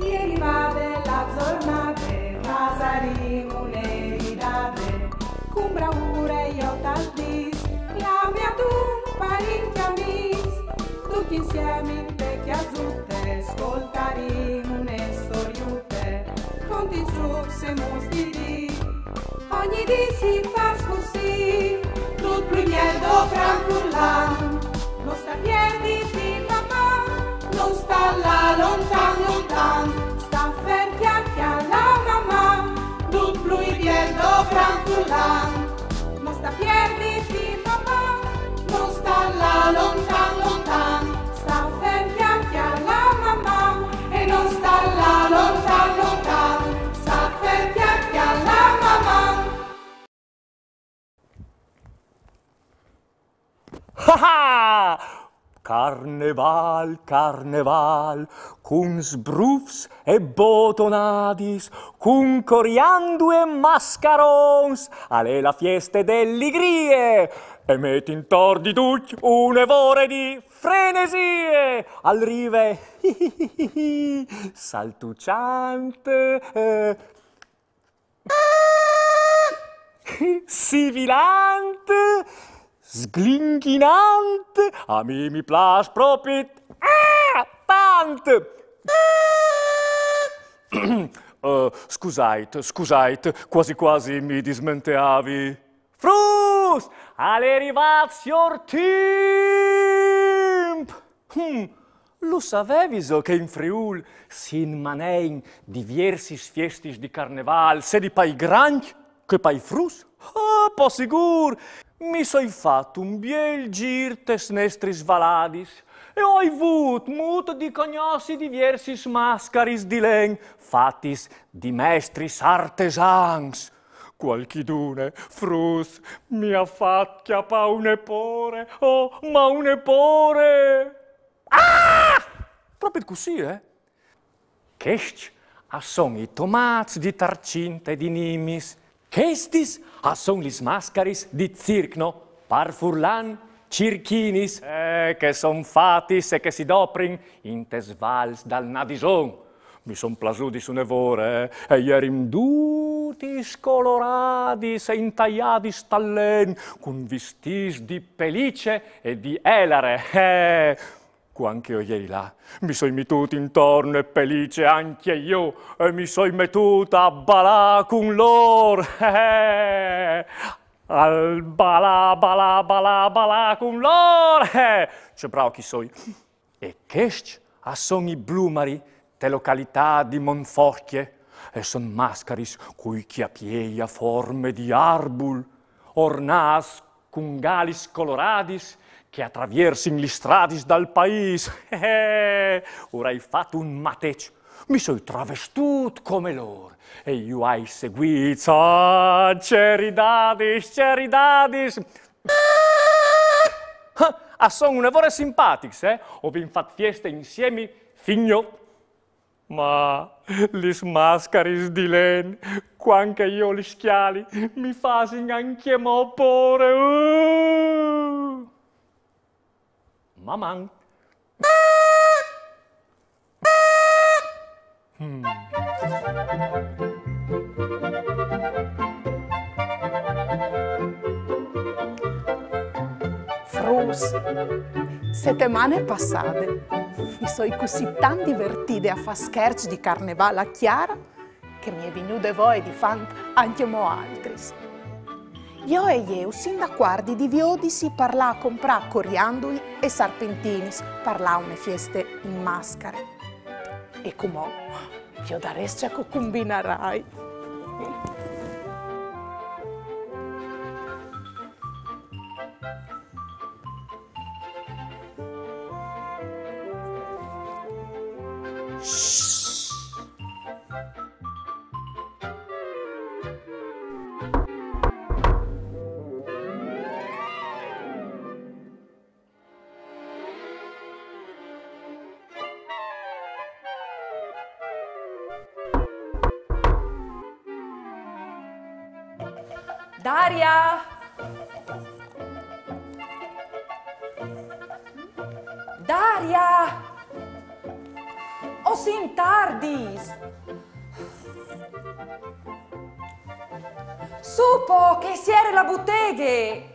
Ieri va della giornata, rasarimo le ridate, con bravura io tal dis, la mia tu parenti amis, tutti insieme in te chiasutte, ascoltarimo une storiute, conti su se mostri, ogni di si fa così, tutto più niente gran fullan, non sta piedi di mamma, non sta là lontan lontan, sta ferti alla mamma, tutto più niente gran fullan, non sta piedi di mamma, non sta là lontan lontan, sta ferti alla mamma, e non sta là lontan lontan, sta ferti alla mamma. Haha! Carneval, carneval, cun sbrufs e botonadis, cun coriandu e mascarons, alle la fieste dell'igrie, e met intor di tutti un'evore di frenesie, al rive saltuciante, sibilante, sglinchinante, a me mi place proprio tant. Scusate, quasi quasi mi dismenteavi. Frus, alle rivazior timp. Lo sapevi so che in Friul si manein diversis fiestis di carneval, se di pai granch che pai frus? Po sigur, mi soi fatto un biel gir tes nestris valadis e ho avut mut di cognossi diversis mascaris di len, fatis di mestris artesans. Qualchidune, frus, mi ha fatto chiapà un epore, oh, ma un epore! Ah! Proprio così, eh? Chest a son i tomats di tarcinte e di nimis, chestis a son lis mascaris di circno, par furlan circhinis, che son fatis e che si doprin in tes vals dal nadison. Mi son plasudis un evore, e ierim dutis coloradis e intagliadis tallen, cun vistis di pelice e di elare, Quanche io ieri là mi soi mettuto intorno e pelice anche io, e mi soi mettuto a balà con lor, al balà, balà, balà, balà con lor, c'è bravo chi soi. E chest a son i blumari te località di Monforchie, e son mascaris cui chiapieia forme di arbul, ornas con galis coloradis, che attraversin gli stradis dal pais. Ora hai fatto un matec, mi soi travestut come lor, e io hai seguito, ceridadis, ceridadis. Ah, son un'evore simpatics, ho vin fat fieste insieme figno, ma lis mascaris di len, quanche io li schiali, mi fasin anche mo pore. Maman. Frus, settimane passate mi sono così tan divertite a fare scherzi di carnevale a Chiara che mi è venuto voi di fan anche mo altris. Io e io, sin da quarti di viodisi, parla a comprare coriandoli e sarpentinis, parla une feste in maschere. E come io da restia che combinerai. Daria! Daria! o sin tardis. Supo che siere la botteghe.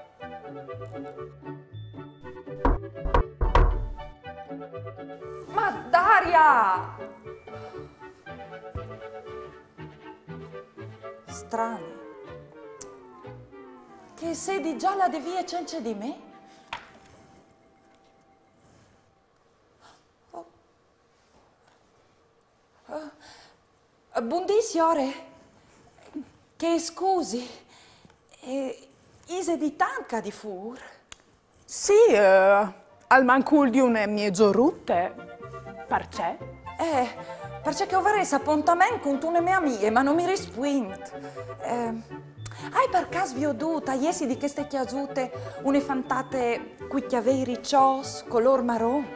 Ma Daria! Strano. Che sedi già la devia cence di me? Buondì, signore. Che scusi. Ise di tanca di fur? Sì, al mancul di un mezzorutte. Perché? Perché che ho avuto appuntamento con una mia amica, ma non mi rispondo. Hai per caso veduto, ieri di queste chiasute, une fantate qui chiavei riccios, color marron?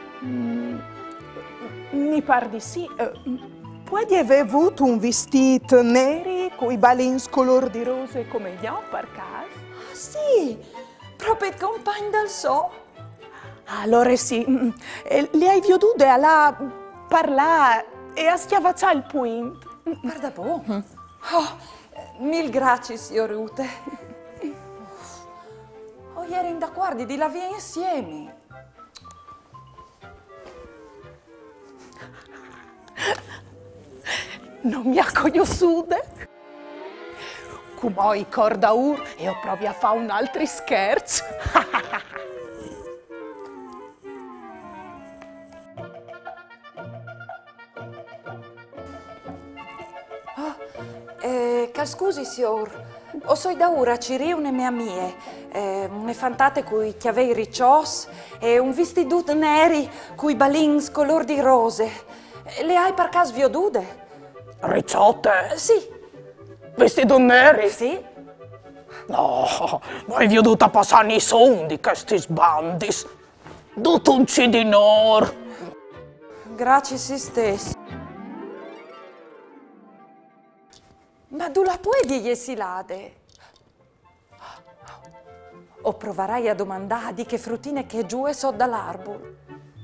Mi par di sì. Puoi aver avuto un vestito neri con i balins color di rose come io, per caso? Ah, sì, proprio il compagno del so. Allora sì, le hai vedute alla parlare e a schiavacciare il point. Guarda un po'. Oh, mil grazie, signor Rute. Oh, ieri da guardi di la via insieme. Non mi ha conosciute? Come i corda ur e io provi a fare un altro scherzo. Scusi, signor, o so da ora ci riune mie mie, une fantate cui chiavei riccios e un vestito neri cui balins color di rose. Le hai per caso vedute? Ricciotte? Sì. Vestito neri? Sì. No, non hai veduta passare i sondi, questi sbandis. Tutto un cidinor. Grazie a se stesso. Ma tu la puoi dire si lade? O proverai a domandare di che fruttine che giù e so dall'arbol?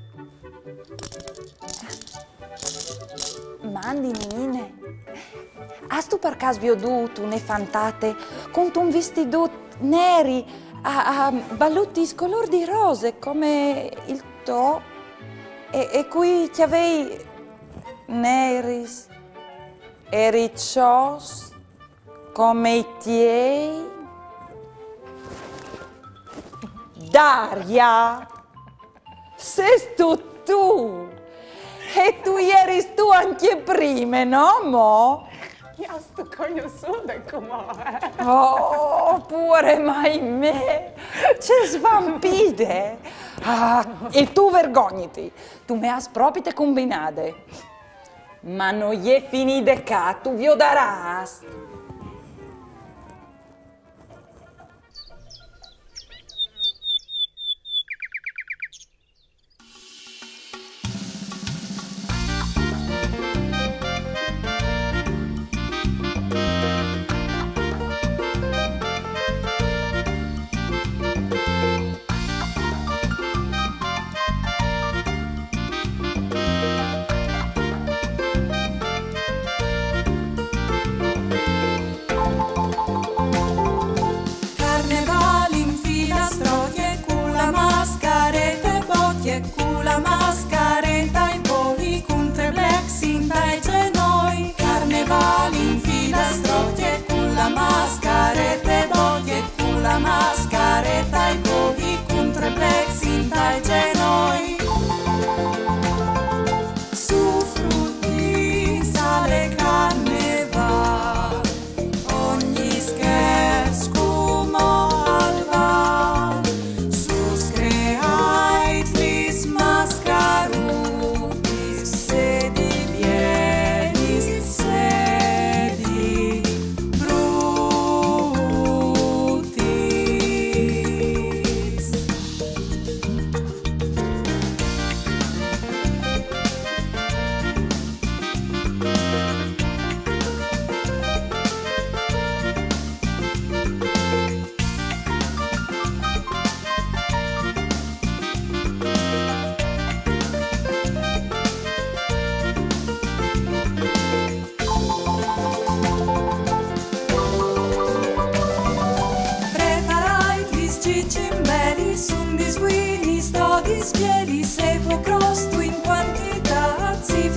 Mandi, nine. Has tu per caso veduto une fantate con un vestito neri a ballutti color di rose come il tuo? E qui ti avevi neris e riccios come i tiei? Daria, sei tu! E tu ieri tu anche prima, no, mo? Io sto conosciuta come. Oh, pure mai me! C'è svampide! Ah, e tu vergognati! Tu me has proprio te combinate! Ma non gli è finita ca, tu vi daras!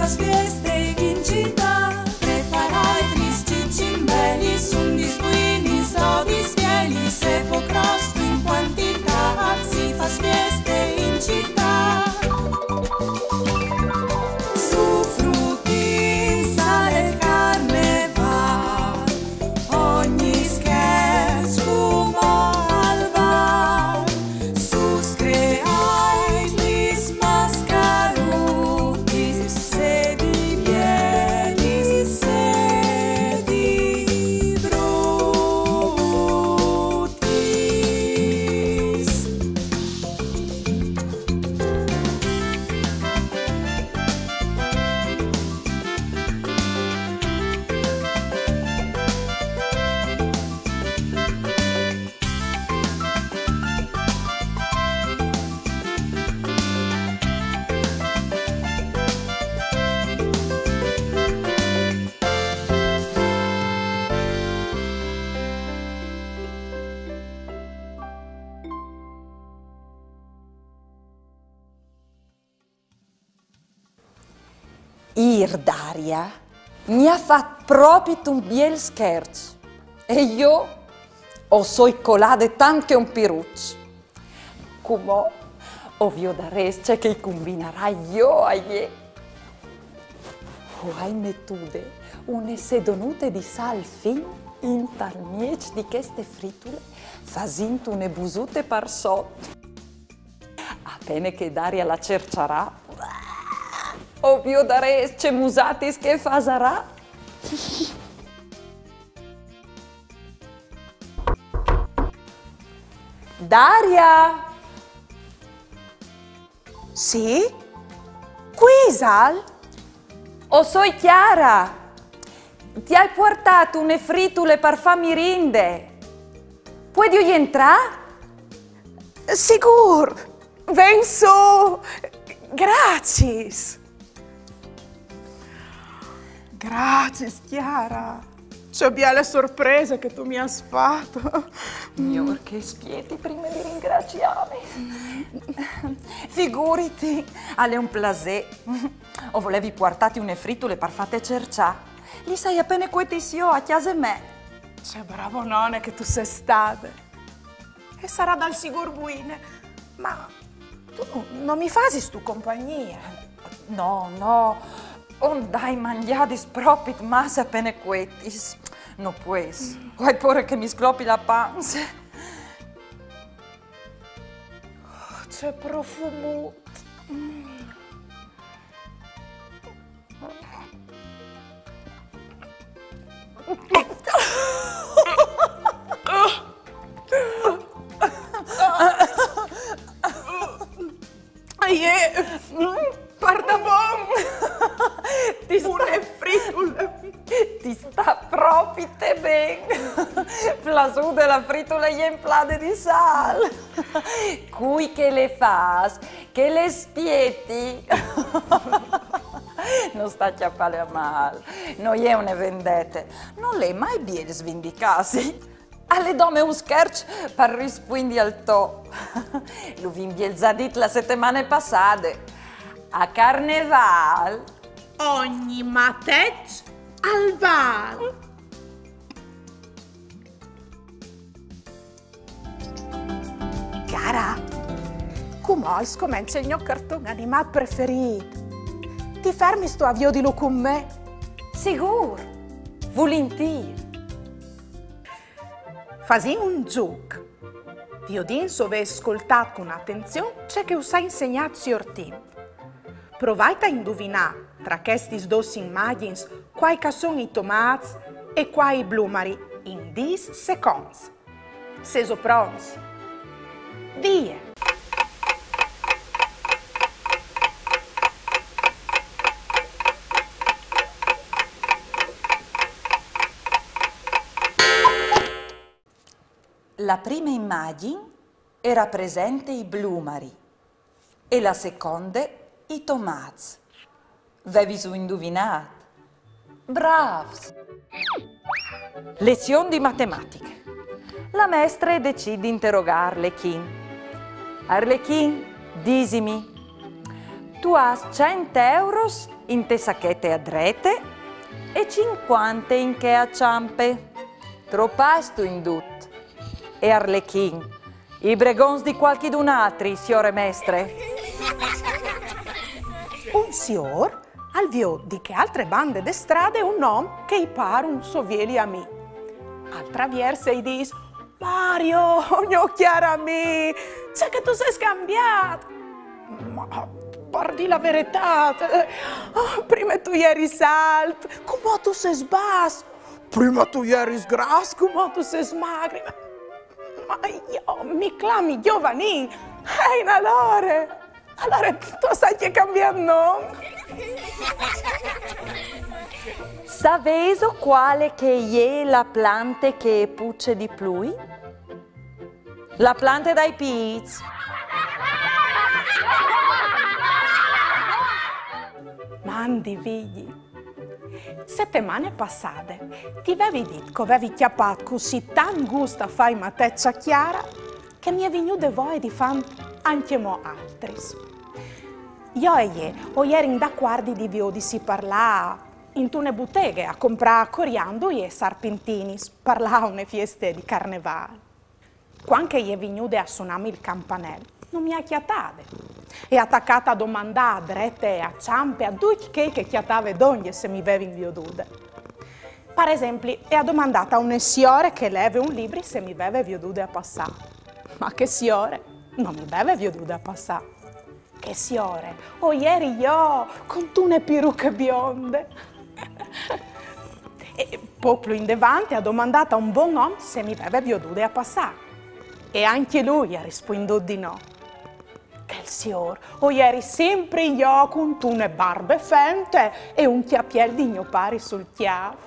fas fieste in città, preparai tristi cimbelli, sun disbuini, so disfieli, se può crosto in quantità, si fas fieste in città. Su frutti, sale, carne va, ogni scherzo fumo al bar, sus creai lis mascarutis, se di piedi, se di brutis. Daria mi ha fatto proprio un bel scherzo e io ho soi colade tanto un piruccio. Come ovvio da resta che combinerai io a ie. Hai mettude une sedonute di sal fin in talmiec di queste fritule fasinto une busute par sotto. Appena che Daria la cercerà, ovvio da resta musatis che fasarà. Daria! Sì? Qui, Sal? O soi Chiara! Ti hai portato une fritule per farmi rinde. Puoi entrare? Sicur! Ven su! Grazie! Grazie, Chiara! C'è belle sorprese che tu mi hai fatto. Io che spieti prima di ringraziarmi. Figurati, alle un plasè. O volevi portarti une fritule per fate cercià. Li sai appena quetissio a chiesa me. C'è bravo nonne che tu sei stata. E sarà dal sicuro buine. Ma tu non mi fasi stu compagnia. No. On dai mangiadis proprio massa appena quetis. No pues. Vuoi pure che mi sclopi la panza? C'è profumo. Guarda pure fritule. Ti sta proprio te ben. Flasù della fritola e in plade di sal. Cui che le fas, che le spieti. Non sta chiappale a mal. Non è una vendetta. Non le mai bien svindicasi. Alle dome un scherzo per rispondere al to. Lo vim bielzadit la settimana passata. A Carneval. Ogni matec al val. Cara, come scomincia il mio cartone animato preferito? Ti fermi sto avvio di lo con me? Sicuro, volentieri. Fasi un gioco. Viodin so ve ascoltato con attenzione c'è che us ha insegnato sior tempo. Provate a indovinare tra questi dos immagini quai sono i tomati e quai blumari in 10 secondi. Seso pronti? Vie! La prima immagine era presente i blumari e la seconda i tomati. Avevi su indovinato? Bravs! Lezione di matematica. La maestra decide di interrogare Arlechin. Arlechin, disimi, tu hai 100 euros in te sacchette a drete e 50 in che a ciampe. Troppasto in dut. E Arlechin, i bregons di qualchidun altri, signore mestre. Un signor al vio di che altre bande de strade un uomo che i par un sovieli a me. Attraversa e dis: Mario, mio chiaro a me, c'è che tu sei scambiato. Ma parli la verità, prima tu eri salto, come tu sei sbasso, prima tu eri sgrasso, come tu sei smagri. Ma io mi clami giovanin, allora tu sai che cambiando nome. Saveso quale che è la plante che pucce di plui? La planta dai piz. Mandi figli, settimane passate ti avevi detto che avevi chiappato così tan gusto a fare mateccia chiara che mi è venuto voi di fare anche mo altri. Io e io ho ieri d'accordo di vio di si parla in tune botteghe a comprare coriandoli e sarpentini, parlare une feste di carnevale. Quando io è venuto a suonarmi il campanello, non mi ha chiatate. È attaccata a domandare a drette e a ciampe a tutti che chiatave d'ogni se mi avevi inviaduta. Per esempio, è a domandata a un signore che leve un libro se mi aveva veduta a passare. Ma che signore? Non mi aveva veduta a passare. Che signore? Oh, ieri io con tune peruche bionde. E poco in davanti ha domandato a un buon uomo se mi aveva veduta a passare. E anche lui ha risposto di no. Che il signor, o ieri sempre io con tune barbe fente e un chiappiel di gnopari sul chiavo.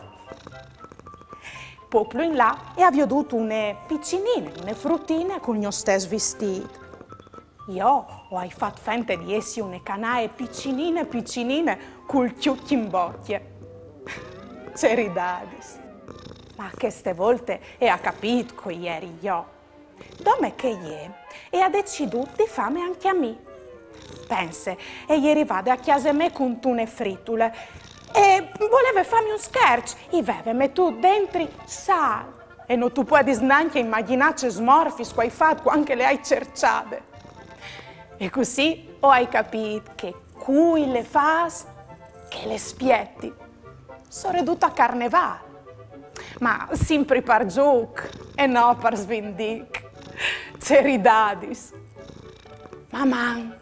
Poco in là e ha veduto une piccinine, une fruttine con gli stesso vestito. Io ho fatto fente di essi une canaie piccinine col chiucchi in bocchia. C'eri dadis. Ma queste volte e ha capito che ieri io. Dome che ieri e ha deciso di fame anche a me. Pense, e ieri vado a chiesa me con tune frittule e voleva farmi un scherzo. E veve metto dentro sal. E non tu puoi neanche immaginarci smorfi che hai fatto quando le hai cerciate. E così ho capito che cui le fas che le spietti. Sono ridotta a carnevale. Ma sempre per gioco e no per svendic. C'eri dadis. Mamma.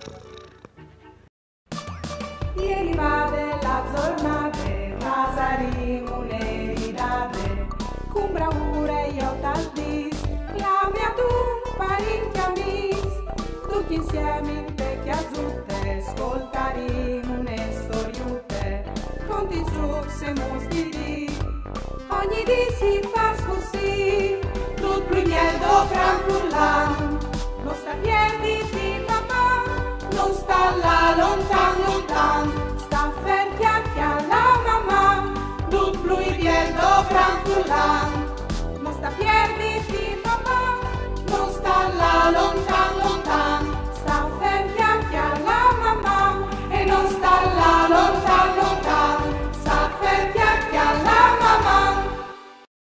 Ieri vade la giornata, pasaremo un'eridade, con bravura io t'aldis, la mia tu parenti amis, tutti insieme in te chiasutte, ascoltaremo une storiute, conti su se mostri, ogni dì si fa così, tutto primiero gran frullan, non sta piedi di papà, non sta là lontan, sta fermi alla mamma, tutto primiero gran frullan, non sta piedi di papà, non sta là lontan.